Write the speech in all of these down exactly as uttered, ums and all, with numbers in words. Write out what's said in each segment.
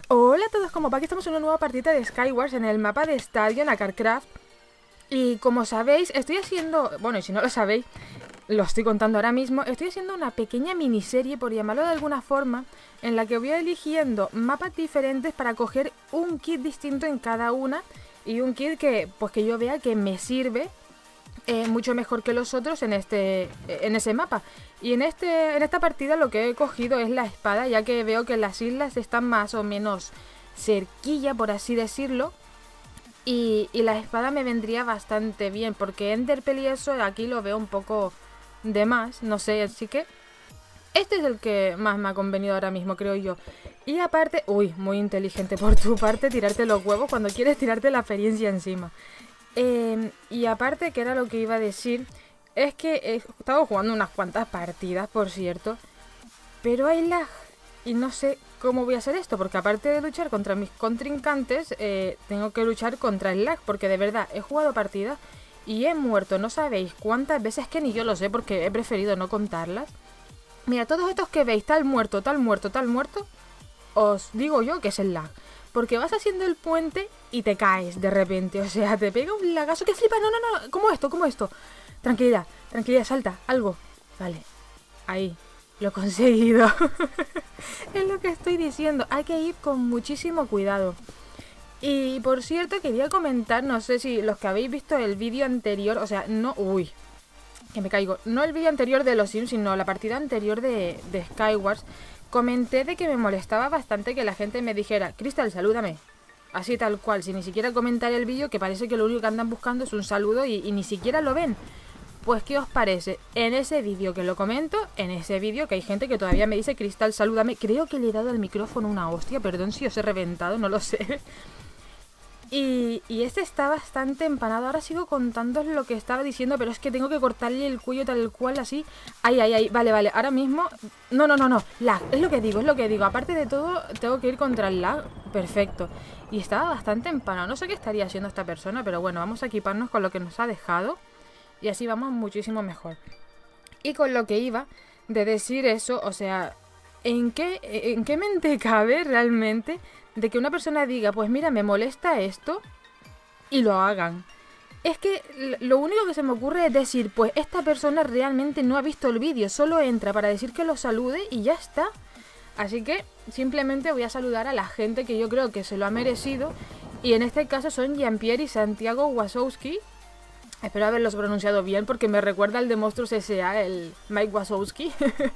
Hola a todos, como va, aquí estamos en una nueva partida de Skywars en el mapa de Stadion a Carcraft. Y como sabéis, estoy haciendo, bueno, y si no lo sabéis, lo estoy contando ahora mismo, estoy haciendo una pequeña miniserie, por llamarlo de alguna forma, en la que voy eligiendo mapas diferentes para coger un kit distinto en cada una. Y un kit que, pues que yo vea que me sirve eh, mucho mejor que los otros en este en ese mapa. Y en este en esta partida lo que he cogido es la espada, ya que veo que las islas están más o menos cerquilla, por así decirlo. Y, y la espada me vendría bastante bien, porque Enderpearl y eso aquí lo veo un poco de más, no sé, así que este es el que más me ha convenido ahora mismo, creo yo. Y aparte, uy, muy inteligente por tu parte tirarte los huevos cuando quieres tirarte la experiencia encima. Eh, y aparte, que era lo que iba a decir, es que he estado jugando unas cuantas partidas, por cierto, pero hay lag y no sé cómo voy a hacer esto, porque aparte de luchar contra mis contrincantes, eh, tengo que luchar contra el lag, porque de verdad he jugado partidas y he muerto, no sabéis cuántas veces, que ni yo lo sé, porque he preferido no contarlas. Mira, todos estos que veis, tal muerto, tal muerto, tal muerto, os digo yo que es el lag. Porque vas haciendo el puente y te caes de repente. O sea, te pega un lagazo que flipa. No, no, no. ¿Cómo esto? ¿Cómo esto? Tranquilidad, tranquilidad, salta. Algo. Vale. Ahí. Lo he conseguido. Es lo que estoy diciendo. Hay que ir con muchísimo cuidado. Y por cierto, quería comentar, no sé si los que habéis visto el vídeo anterior, o sea, no... Uy, que me caigo. No el vídeo anterior de los Sims, sino la partida anterior de, de Skywars. Comenté de que me molestaba bastante que la gente me dijera: Crystal, salúdame. Así tal cual, sin ni siquiera comentar el vídeo, que parece que lo único que andan buscando es un saludo y, y ni siquiera lo ven. Pues, ¿qué os parece? En ese vídeo que lo comento, en ese vídeo que hay gente que todavía me dice: Crystal, salúdame. Creo que le he dado al micrófono una hostia, perdón si os he reventado, no lo sé. Y, y este está bastante empanado. Ahora sigo contándoos lo que estaba diciendo, pero es que tengo que cortarle el cuello tal cual, así. Ay, ay, ay, vale, vale, ahora mismo... No, no, no, no, lag, es lo que digo, es lo que digo. Aparte de todo, tengo que ir contra el lag. Perfecto. Y estaba bastante empanado. No sé qué estaría haciendo esta persona, pero bueno, vamos a equiparnos con lo que nos ha dejado. Y así vamos muchísimo mejor. Y con lo que iba de decir eso, o sea... ¿En qué, ¿En qué mente cabe realmente de que una persona diga: pues mira, me molesta esto, y lo hagan? Es que lo único que se me ocurre es decir: pues esta persona realmente no ha visto el vídeo, solo entra para decir que lo salude y ya está. Así que simplemente voy a saludar a la gente que yo creo que se lo ha merecido, y en este caso son Jean-Pierre y Santiago Wazowski. Espero haberlos pronunciado bien, porque me recuerda al de Monstruos S A, el Mike Wazowski.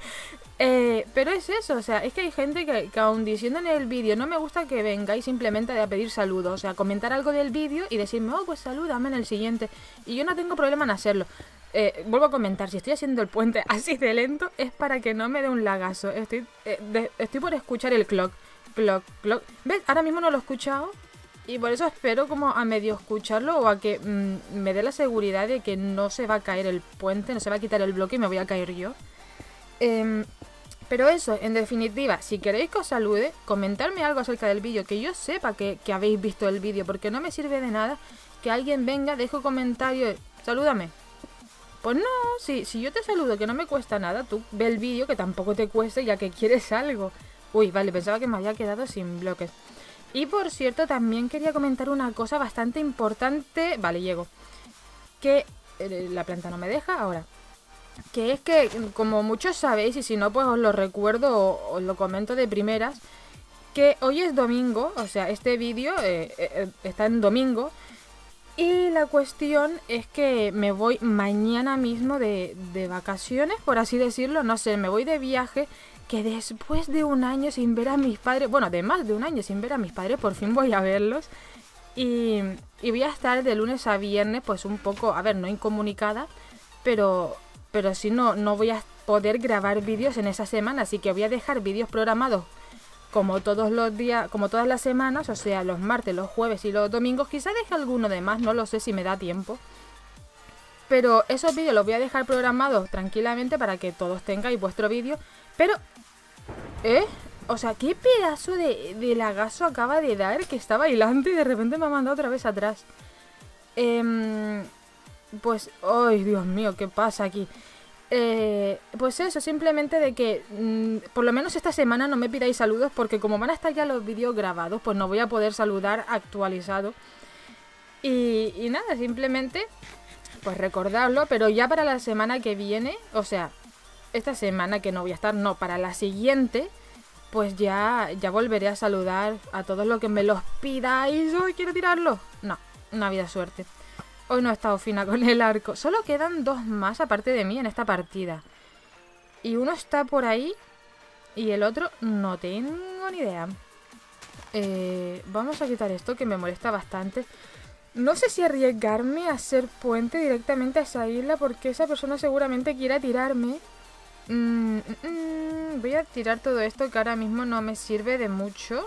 eh, pero es eso, o sea, es que hay gente que, que aun diciendo en el vídeo: no me gusta que vengáis simplemente a pedir saludos, o sea, comentar algo del vídeo y decirme: oh, pues salúdame en el siguiente. Y yo no tengo problema en hacerlo. Eh, vuelvo a comentar, si estoy haciendo el puente así de lento, es para que no me dé un lagazo. Estoy, eh, de, estoy por escuchar el clock, clock, clock. ¿Ves? Ahora mismo no lo he escuchado. Y por eso espero como a medio escucharlo, o a que mmm, me dé la seguridad de que no se va a caer el puente, no se va a quitar el bloque y me voy a caer yo. Eh, pero eso, en definitiva, si queréis que os salude, comentarme algo acerca del vídeo, que yo sepa que, que habéis visto el vídeo, porque no me sirve de nada que alguien venga, deje un comentario: salúdame. Pues no, si, si yo te saludo, que no me cuesta nada, tú ve el vídeo, que tampoco te cueste, ya que quieres algo. Uy, vale, pensaba que me había quedado sin bloques. Y por cierto, también quería comentar una cosa bastante importante. Vale, llego. Que eh, la planta no me deja ahora. Que es que, como muchos sabéis, y si no, pues os lo recuerdo o os lo comento de primeras, que hoy es domingo, o sea, este vídeo eh, eh, está en domingo. Y la cuestión es que me voy mañana mismo de, de vacaciones, por así decirlo. No sé, me voy de viaje. Que después de un año sin ver a mis padres, bueno, de más de un año sin ver a mis padres, por fin voy a verlos. Y, y voy a estar de lunes a viernes, pues un poco, a ver, no incomunicada, pero, pero sí no, no voy a poder grabar vídeos en esa semana. Así que voy a dejar vídeos programados como todos los días, como todas las semanas, o sea, los martes, los jueves y los domingos. Quizá deje alguno de más, no lo sé si me da tiempo. Pero esos vídeos los voy a dejar programados tranquilamente para que todos tengáis vuestro vídeo. Pero... ¿Eh? O sea, ¿qué pedazo de, de lagazo acaba de dar? Que está bailando y de repente me ha mandado otra vez atrás. Eh, pues... ¡Ay, Dios mío! ¿Qué pasa aquí? Eh, pues eso, simplemente de que mmm, por lo menos esta semana no me pidáis saludos, porque como van a estar ya los vídeos grabados, pues no voy a poder saludar actualizado. Y, y nada, simplemente pues recordarlo, pero ya para la semana que viene, o sea, esta semana que no voy a estar, no, para la siguiente, pues ya, ya volveré a saludar a todos los que me los pidáis. ¡Uy, quiero tirarlo! No, no ha habido suerte. Hoy no he estado fina con el arco. Solo quedan dos más aparte de mí en esta partida. Y uno está por ahí y el otro no tengo ni idea. Eh, vamos a quitar esto que me molesta bastante. No sé si arriesgarme a hacer puente directamente a esa isla, porque esa persona seguramente quiera tirarme. Mm, mm, mm, voy a tirar todo esto que ahora mismo no me sirve de mucho.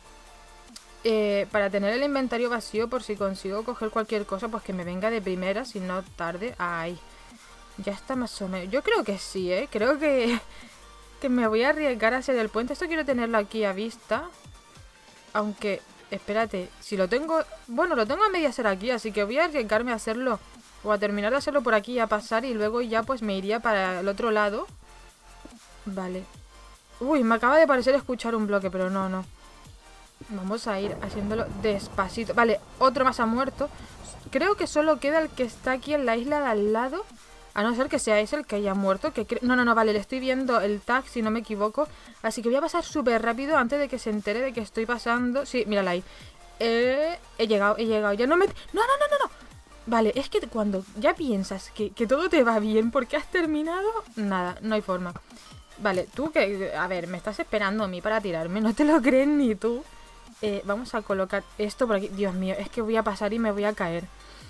Eh, para tener el inventario vacío por si consigo coger cualquier cosa, pues que me venga de primera, si no tarde. Ay, ya está más o menos. Yo creo que sí, ¿eh? Creo que, que me voy a arriesgar a hacer el puente. Esto quiero tenerlo aquí a vista. Aunque... espérate, si lo tengo... Bueno, lo tengo a media hacer aquí, así que voy a arriesgarme a hacerlo. O a terminar de hacerlo por aquí y a pasar. Y luego ya pues me iría para el otro lado. Vale. Uy, me acaba de parecer escuchar un bloque, pero no, no. Vamos a ir haciéndolo despacito. Vale, otro más ha muerto. Creo que solo queda el que está aquí en la isla de al lado. A no ser que sea ese el que haya muerto, que No, no, no, vale, le estoy viendo el tag, si no me equivoco. Así que voy a pasar súper rápido antes de que se entere de que estoy pasando. Sí, mírala ahí. Eh, he llegado, he llegado. Ya no me... No, no, no, no, no. Vale, es que cuando ya piensas que, que todo te va bien porque has terminado... Nada, no hay forma. Vale, tú que... A ver, me estás esperando a mí para tirarme. No te lo crees ni tú. Eh, vamos a colocar esto por aquí. Dios mío, es que voy a pasar y me voy a caer.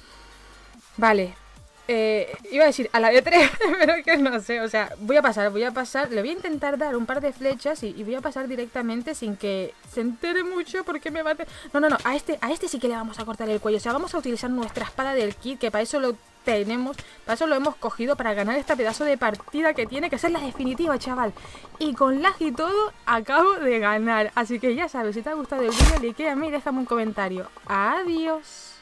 Vale. Eh, iba a decir a la de tres, pero que no sé, o sea, voy a pasar, voy a pasar, le voy a intentar dar un par de flechas y, y voy a pasar directamente sin que se entere mucho porque me va a... No, no, no, a este, a este sí que le vamos a cortar el cuello, o sea, vamos a utilizar nuestra espada del kit, que para eso lo tenemos, para eso lo hemos cogido, para ganar este pedazo de partida que tiene que ser la definitiva, chaval. Y con lag y todo, acabo de ganar, así que ya sabes, si te ha gustado el vídeo, likeame y déjame un comentario. Adiós.